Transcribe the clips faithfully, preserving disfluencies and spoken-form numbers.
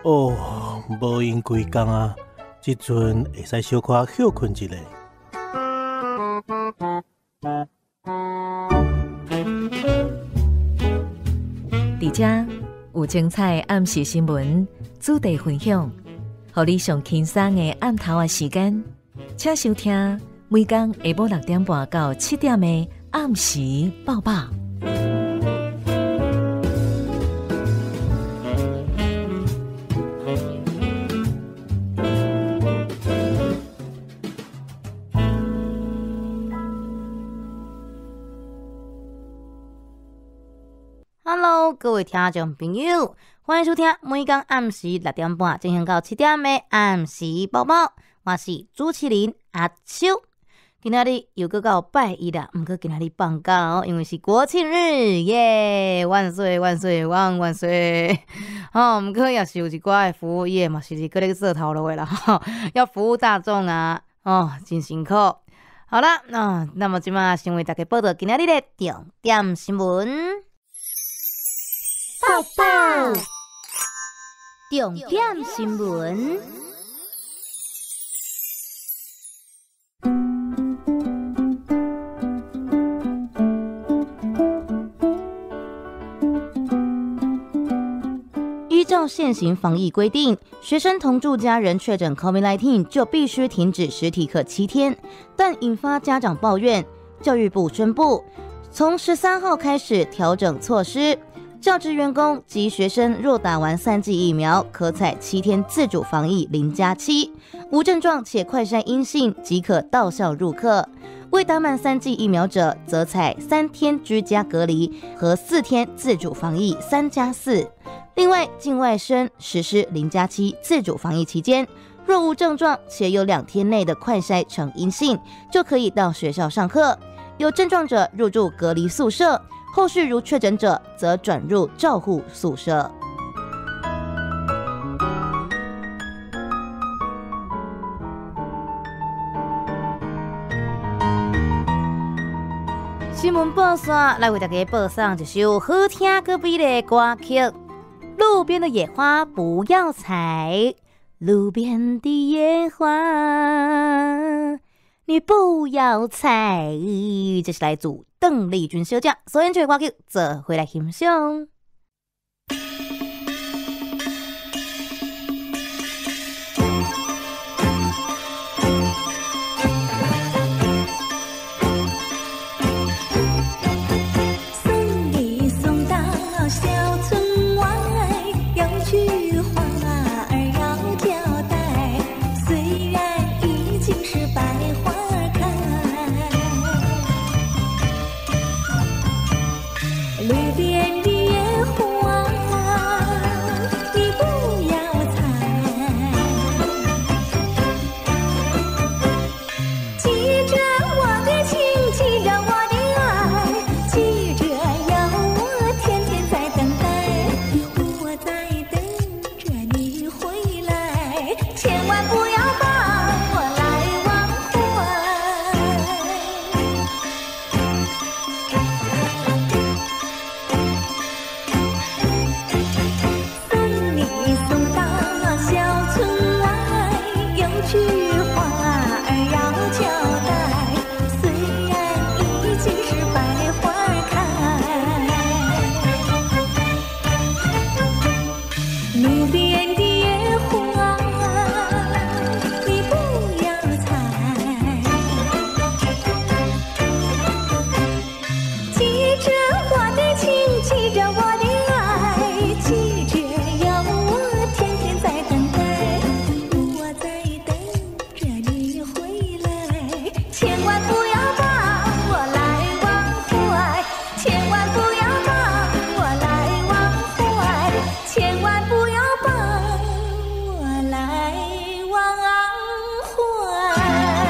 哦，无闲规工啊，即阵会使小可休困一下。 伫遮有精彩暗时新闻主题分享，互你上轻松的暗头仔时间，请收听每天下晡六点半到七点的暗时报报。 Hello， 各位听众朋友，欢迎收听每天暗时六点半进行到七点的暗时报报。我是主持人阿秋。今仔日又搁到拜一啦，毋过今仔日放假哦，因为是国庆日，耶！万岁万岁万万岁！哦，毋过也是有一寡的服务业嘛，是搁咧做头路的啦，吼，要服务大众啊，哦，真辛苦。好啦，那、哦、那么今嘛先为大家报道今仔日的重点新闻。报报重点新闻。依照现行防疫规定，学生同住家人确诊 COVID 十九 就必须停止实体课七天，但引发家长抱怨。教育部宣布，从十三号开始调整措施。教职员工及学生若打完三剂疫苗，可采七天自主防疫零加七，无症状且快筛阴性即可到校入课。未打满三剂疫苗者，则采三天居家隔离和四天自主防疫三加四。另外，境外生实施零加七自主防疫期间，若无症状且有两天内的快筛呈阴性，就可以到学校上课。有症状者入住隔离宿舍。后续如确诊者，则转入照护宿舍。新闻报线来为大家报上一首好听个美的歌曲《路边的野花不要采》，路边的野花。你不要猜，这是来自邓丽君小姐所演唱的歌曲，做回来欣赏。 送你送到小村外，有句话儿要交代，虽然已经是白花。路边的野花，你不要采，记着我的情，记着我的爱，记着要我天天在等待，我在等着你回来，千万不要把我来忘句话儿要交代，虽然已经是百花开，路边的野花你不要采，记着我的情，记着我的爱，记着要我天天在等待，我在千万不要把我来忘怀，千万不要把我来忘怀，千万不要把我来忘怀。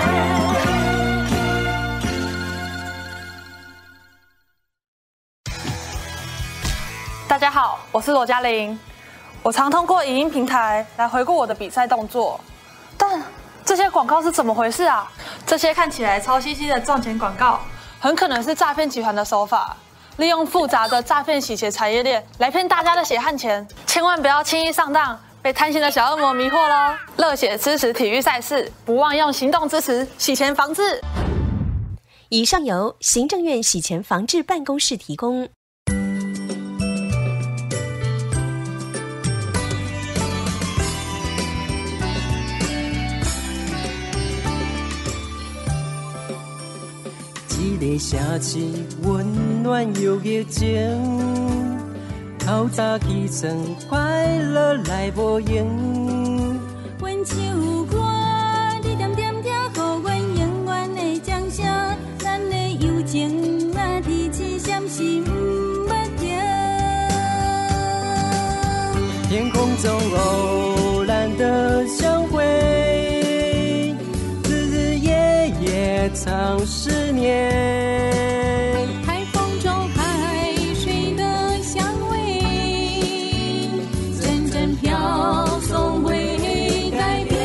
大家好，我是罗嘉玲。我常通过影音平台来回顾我的比赛动作，但这些广告是怎么回事啊？这些看起来超兮兮的赚钱广告，很可能是诈骗集团的手法，利用复杂的诈骗洗钱产业链来骗大家的血汗钱。千万不要轻易上当， 被贪心的小恶魔迷惑喽！热血支持体育赛事，不忘用行动支持洗钱防治。 以上由行政院洗钱防治办公室提供。 一个城市温暖又热情，透早起床快乐来无影。 阮唱歌，你点点听，予阮永远的掌声。咱的友情若提起闪是不捌停。 天空中偶然的相会，日日夜夜常思念。 海风中海水的香味，阵阵飘送未改变。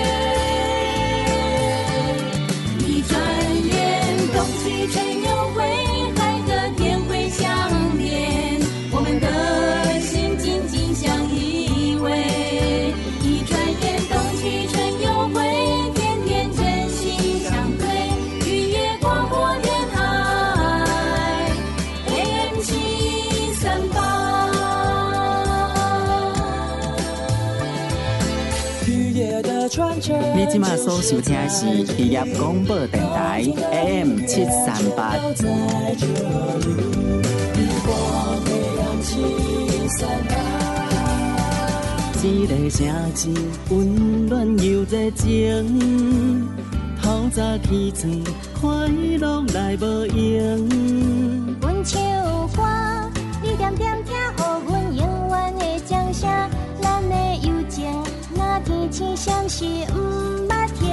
一转眼，冬去春又回，海和天会相连，我们的心紧紧相依偎。一转眼，冬去春又回，天天真心相对。雨夜广播电台 A M 七三八。 雨夜的传承。 你即马所收听的是渔业广播电台 A M 七三八。一个城市温暖又热情，透早起床快乐来无影。 阮唱歌，你点点听，予阮永远的掌声。咱的友情，若天星闪是不捌停。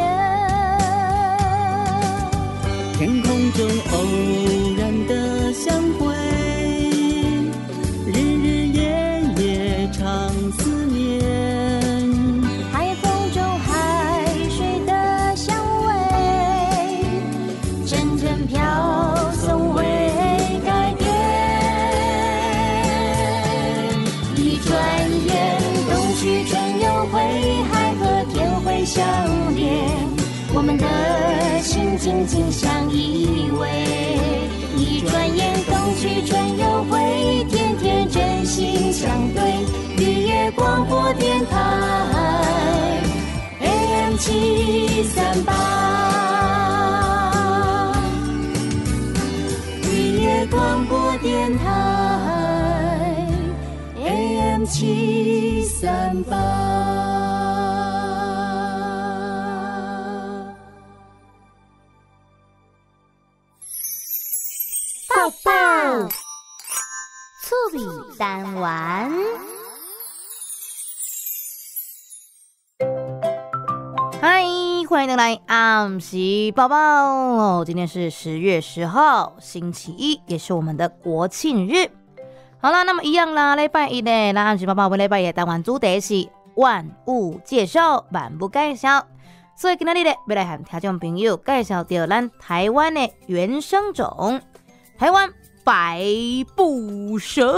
天空中偶然的相会，日日夜夜常思念。 海风中海水的香味，阵阵飘送未改变。一转眼，冬去春又回，海和天会相连，我们的心紧紧相依偎。一转眼，冬去春又回，天天真心相对。渔业广播电台 A M 七三八，渔业广播电台 A M 七三八。抱抱，趣味单元。 嗨，欢迎回来暗时抱抱哦！今天是十月十号，星期一，也是我们的国庆日。好啦，那么一样啦，礼拜一呢，咱暗时抱抱，礼拜一的单元主题是万物介绍、万物介绍。所以今天呢，要来和听众朋友介绍到咱台湾的原生种。台湾百步蛇，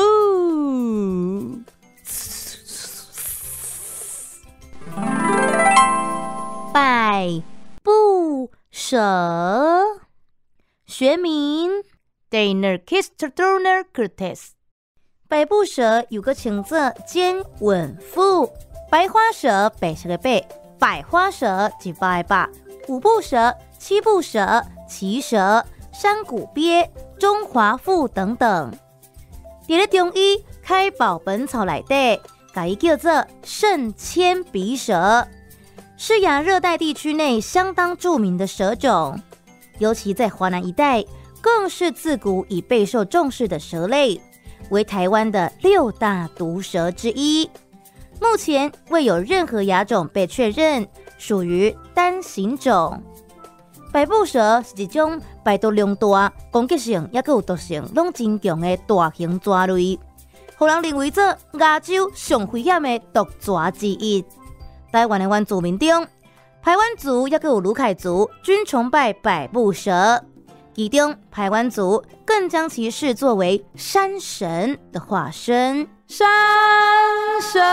百步蛇，学名 Deinocheirus。百步蛇有个情字兼吻腹，白花蛇白色的白，百花蛇一百百，五步蛇、七步蛇、奇蛇、山谷鳖、中华腹等等。伫咧中医开宝本草内底，把它叫做圣铅鼻蛇，是亚热带地区内相当著名的蛇种，尤其在华南一带，更是自古已备受重视的蛇类，为台湾的六大毒蛇之一。目前未有任何亚种被确认，属于单行种。百步蛇是一种排毒量大、攻击性也有毒性拢真强的大型蛇类，互人认为做亚洲上危险的毒蛇之一。台湾的原住民中，排湾族也有鲁凯族均崇拜百步蛇，其中排湾族更将其视作为山神的化身。 山神。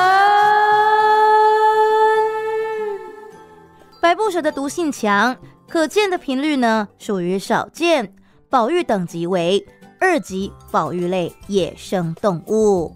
百步蛇的毒性强，可见的频率呢属于少见，保育等级为二级保育类野生动物。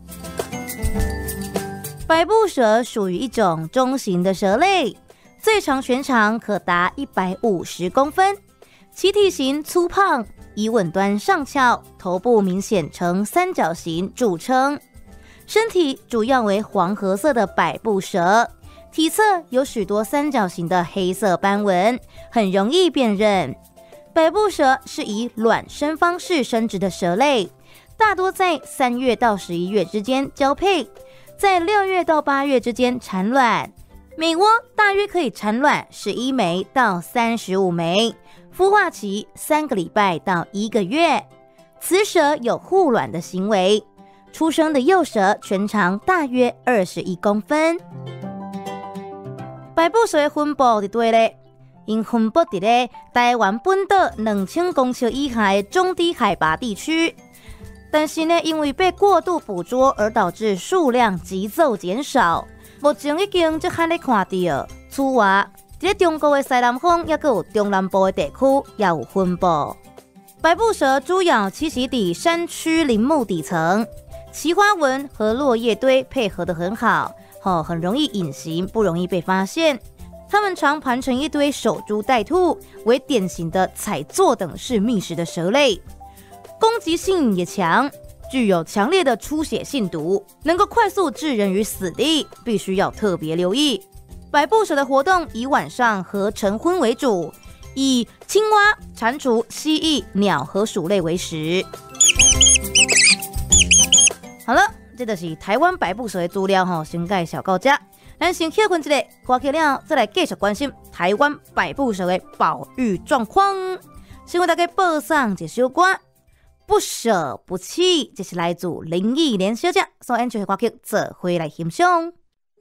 百步蛇属于一种中型的蛇类，最长全长可达一百五十公分，其体型粗胖，以吻端上翘，头部明显呈三角形著称。身体主要为黄褐色的百步蛇，体侧有许多三角形的黑色斑纹，很容易辨认。百步蛇是以卵生方式生殖的蛇类，大多在三月到十一月之间交配，在六月到八月之间产卵，每窝大约可以产卵十一枚到三十五枚，孵化期三个礼拜到一个月。雌蛇有护卵的行为，出生的幼蛇全长大约二十一公分。百步蛇的分布伫对咧，因分布伫咧台湾本岛两千公尺以下的中低海拔地区，但是呢，因为被过度捕捉而导致数量急骤减少。目前已经即罕咧看到，此外，伫中国的西南方，也有中南部的地区也有分布。百步蛇主要栖息伫山区林木底层，其花纹和落叶堆配合得很好，哦，很容易隐形，不容易被发现。它们常盘成一堆守株待兔，为典型的采唑等式觅食的蛇类，攻击性也强，具有强烈的出血性毒，能够快速置人于死地，必须要特别留意。百步蛇的活动以晚上和晨昏为主，以青蛙、蟾蜍、蜥蜴、鸟和鼠类为食。好了，这就是台湾百步蛇的资料吼，先介绍到这。咱先休困一下，歌曲了再来继续关心台湾百步蛇的保育状况。先为大家播送一首歌，不舍不弃，这是来自林忆莲小姐所演唱的歌曲，做伙来欣赏。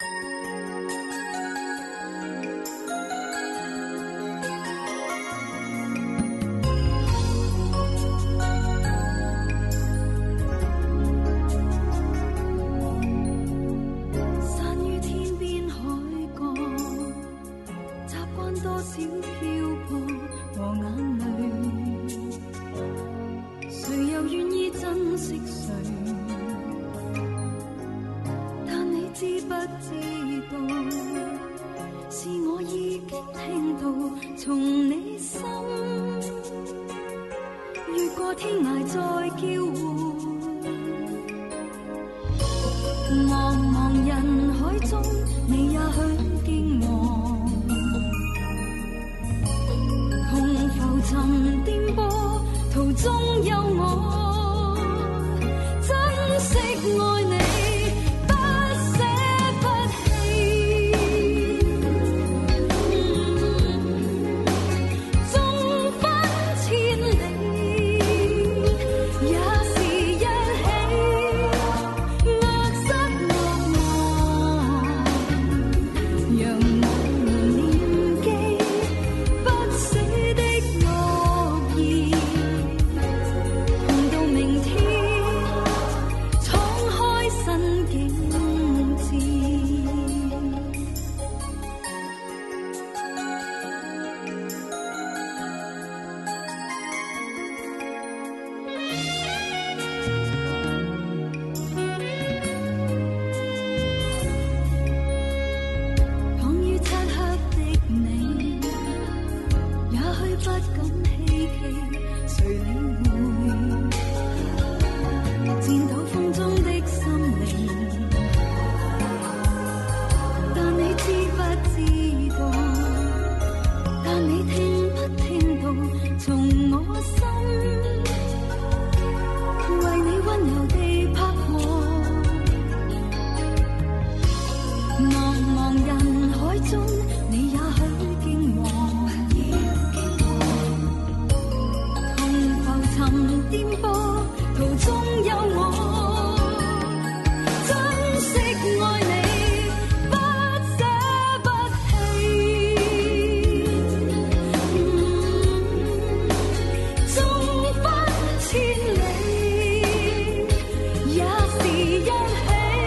從你心越過天涯再叫喚，茫茫人海中你也許驚惶，同浮沉顛簸途中有我，珍惜愛你。 千里也是一起。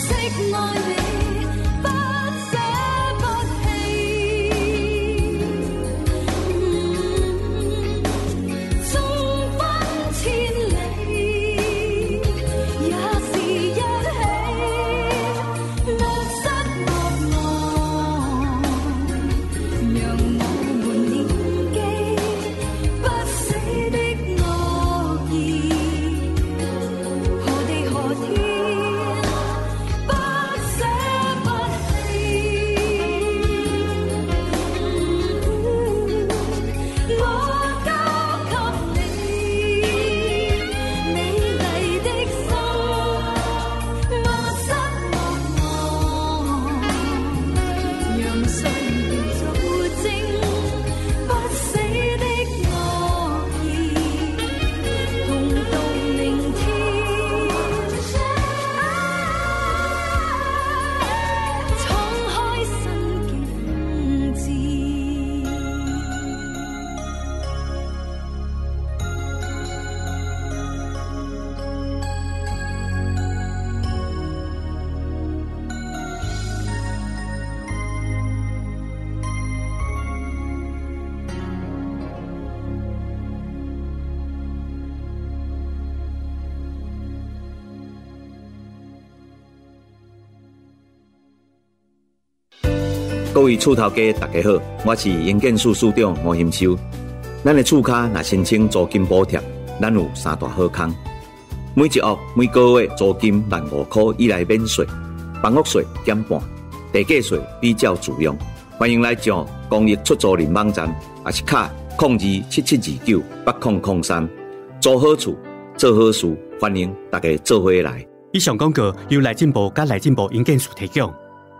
各位厝头家，大家好，我是营建署署长吴兴秋。咱的厝卡若申请租金补贴，咱有三大好康。每一屋每个月租金万五块以内免税，房屋税减半，地价税比较自用。欢迎来上公益出租人网站，也是卡零二七七二九八零零三，租好厝，做好事，欢迎大家做伙来。 以上广告由内政部甲内政部营建署提供。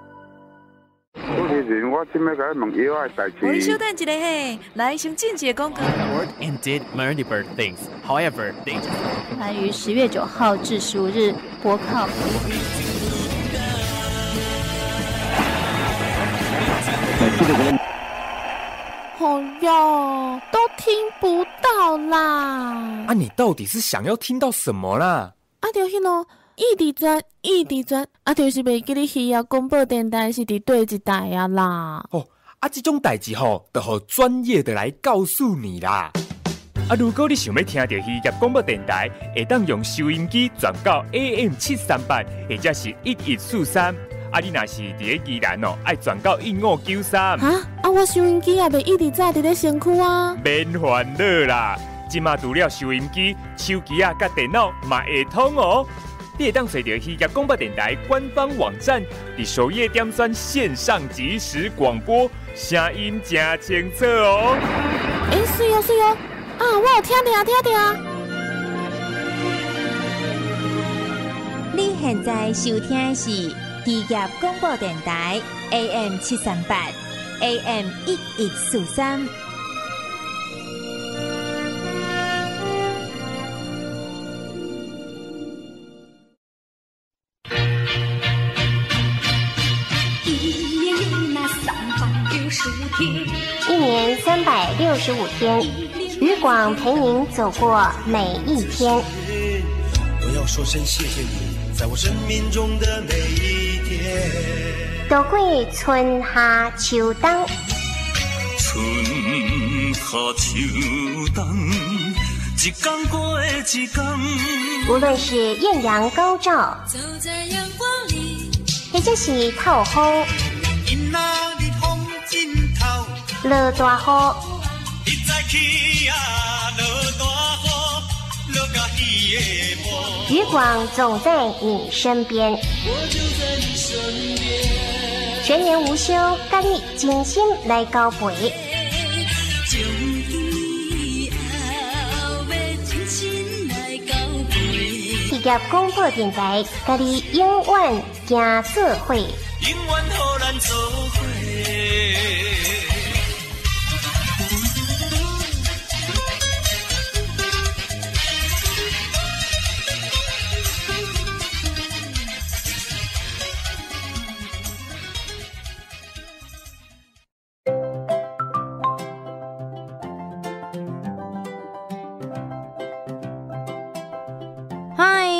我今要甲你问药的代志。 我稍等一下嘿，来先进一个广告。 And did Murdy Bird things. However, they 番于十月九号至十五日播靠。 哦哟，都听不到啦！ 啊，你到底是想要听到什么啦？ 啊，就迄咯。异地转，异地转，啊，就是袂记你需要广播电台是伫对一台啊啦。 哦，啊，这种代志吼，就互专业的来告诉你啦。啊，如果你想要听到渔业广播电台，会当用收音机转到 A M 七三八，或者是一一四三。啊，你若是伫咧宜兰哦，爱转到一五九三。 啊，啊，我收音机也袂一直在伫咧身躯啊。 免烦恼啦，即马除了收音机、手机啊、甲电脑嘛会通哦。你会当找到渔业广播电台官方网站，伫首页点选线上即时广播，声音真清楚哦。 哎、欸，是哦是哦，啊，我有听到听到。 你现在收听的是渔业广播电台 A M 七三八 A M 一一四三。 一年三百六十五天，渔广陪您走过每一天。 我要说声谢谢你，在我生命中的每一天。 都过春夏秋冬， 春夏秋冬，一天过一天。 无论是艳阳高照， 走在阳光里， 或者是透风。落大雨，渔广总在你身边，全年无休，甲你精心来交陪。渔业广播电台，甲你永远行做伙。永远互咱做伙。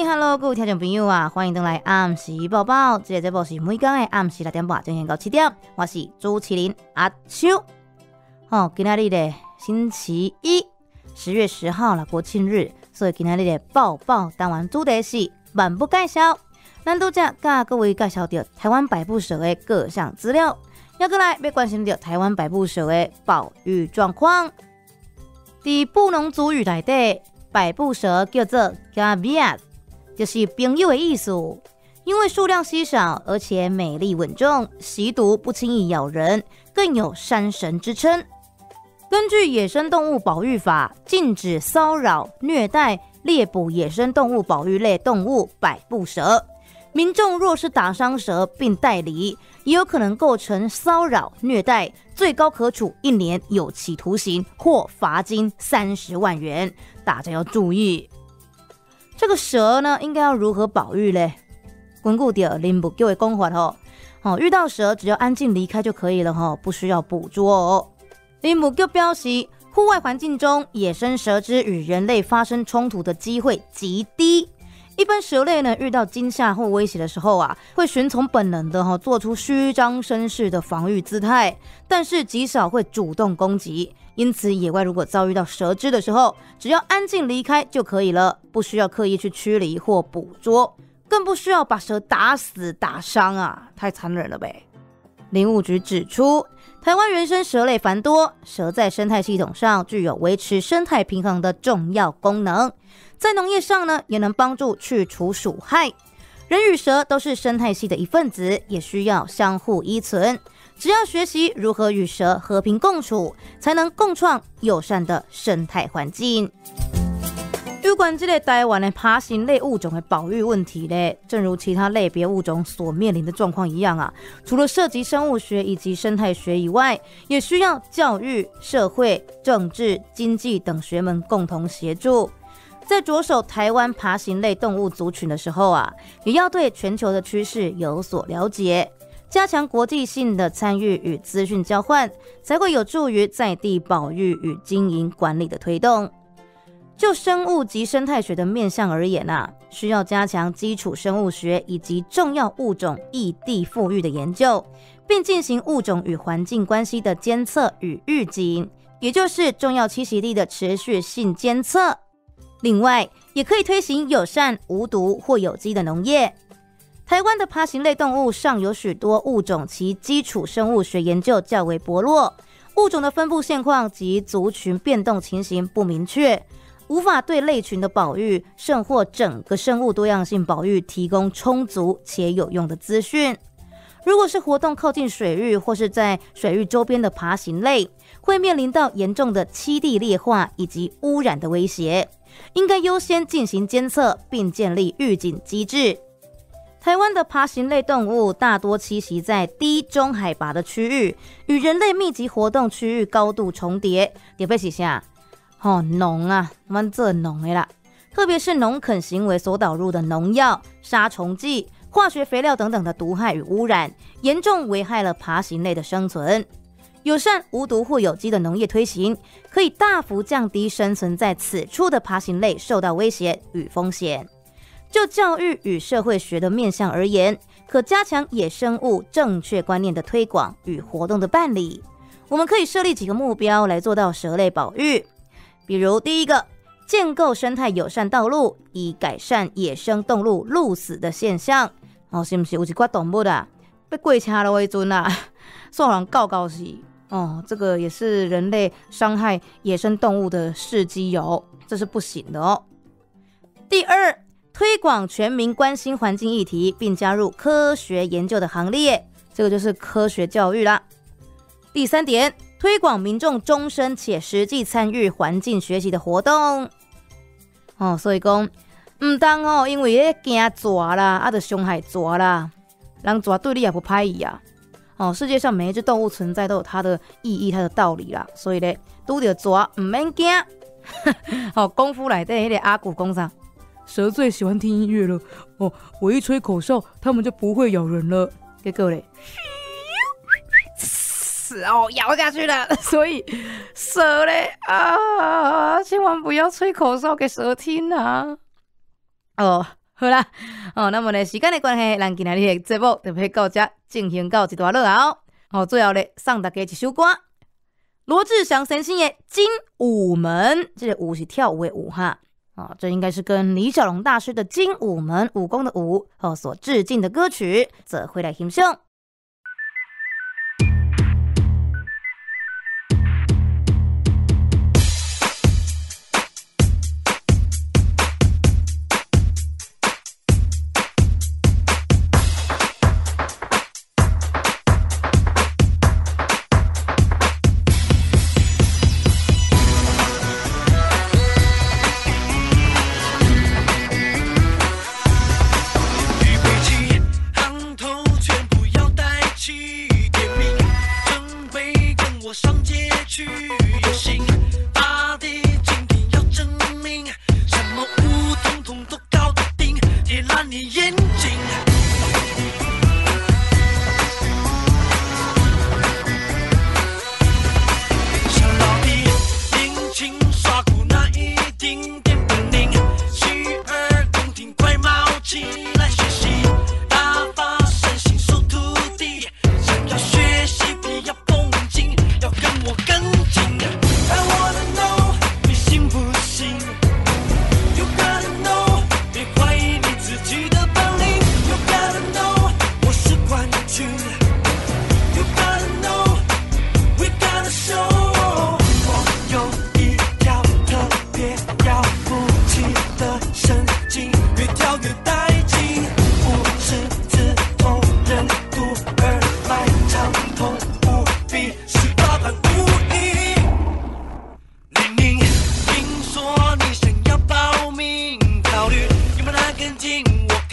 Hello， 各位听众朋友啊，欢迎登来暗时报报。这个节目是每天的暗时六点半进行到七点，我是主持人阿秋。哦，今天的星期一，十月十号了，国庆日，所以今天的报报单元主题是万不介绍。咱拄则甲各位介绍到台湾百步蛇的各项资料，要过来要关心到台湾百步蛇的保育状况。伫布农族语内底，百步蛇叫做 gaviat。就是朋友的意思，因为数量稀少，而且美丽稳重，习毒不轻易咬人，更有山神之称。根据《野生动物保育法》，禁止骚扰、虐待、猎捕野生动物保育类动物百步蛇。民众若是打伤蛇并带离，也有可能构成骚扰、虐待，最高可处一年有期徒刑或罚金三十万元。大家要注意。这个蛇呢，应该要如何保育嘞？根据着林务局的讲法吼，哦，遇到蛇只要安静离开就可以了吼，不需要捕捉哦。林务局表示，户外环境中野生蛇只与人类发生冲突的机会极低。一般蛇类呢，遇到惊吓或威胁的时候啊，会循从本能的哈做出虚张声势的防御姿态，但是极少会主动攻击。因此，野外如果遭遇到蛇只的时候，只要安静离开就可以了，不需要刻意去驱离或捕捉，更不需要把蛇打死打伤啊，太残忍了呗。林务局指出，台湾原生蛇类繁多，蛇在生态系统上具有维持生态平衡的重要功能，在农业上呢，也能帮助去除鼠害。人与蛇都是生态系的一份子，也需要相互依存。只要学习如何与蛇和平共处，才能共创友善的生态环境。有关这个台湾的爬行类物种的保育问题呢，正如其他类别物种所面临的状况一样啊，除了涉及生物学以及生态学以外，也需要教育、社会、政治、经济等学门共同协助。在着手台湾爬行类动物族群的时候啊，也要对全球的趋势有所了解，加强国际性的参与与资讯交换，才会有助于在地保育与经营管理的推动。就生物及生态学的面向而言啊，需要加强基础生物学以及重要物种异地富裕的研究，并进行物种与环境关系的监测与预警，也就是重要栖息地的持续性监测。另外，也可以推行友善、无毒或有机的农业。台湾的爬行类动物尚有许多物种其基础生物学研究较为薄弱，物种的分布现况及族群变动情形不明确，无法对类群的保育甚或整个生物多样性保育提供充足且有用的资讯。如果是活动靠近水域或是在水域周边的爬行类，会面临到严重的栖地劣化以及污染的威胁，应该优先进行监测并建立预警机制。台湾的爬行类动物大多栖息在低中海拔的区域，与人类密集活动区域高度重叠，特别是啥？哦，农啊，我们这农的啦，特别是农垦行为所导入的农药、杀虫剂、化学肥料等等的毒害与污染，严重危害了爬行类的生存。友善、无毒或有机的农业推行，可以大幅降低生存在此处的爬行类受到威胁与风险。就教育与社会学的面向而言，可加强野生物正确观念的推广与活动的办理。我们可以设立几个目标来做到蛇类保育，比如第一个，建构生态友善道路，以改善野生动物路死的现象。哦，是不是有一寡动物啊，被过车了的时阵啊，受人告告死？哦，这个也是人类伤害野生动物的事迹哦，这是不行的哦。第二，推广全民关心环境议题，并加入科学研究的行列，这个就是科学教育啦。第三点，推广民众终身且实际参与环境学习的活动。哦，所以讲，唔当哦，因为咧惊蛇啦，啊，就伤害蛇啦，人蛇对你也不歹意啊。哦，世界上每一只动物存在都有它的意义、它的道理啦，所以咧，拄到蛇唔免惊。哦，功夫内底迄个阿古讲啥？蛇最喜欢听音乐了。哦，我一吹口哨，它们就不会咬人了。结果嘞，哦，咬下去了。所以蛇嘞啊，千万不要吹口哨给蛇听啊。哦， 好啦，哦，那么呢，时间的关系，咱今日的节目就要到这进行到一段落后。哦，最后咧，送大家一首歌，罗志祥先生的《精武门》，这个舞是跳舞的舞哈。哦，这应该是跟李小龙大师的《精武门》武功的武哦所致敬的歌曲，则会来欣赏。 听我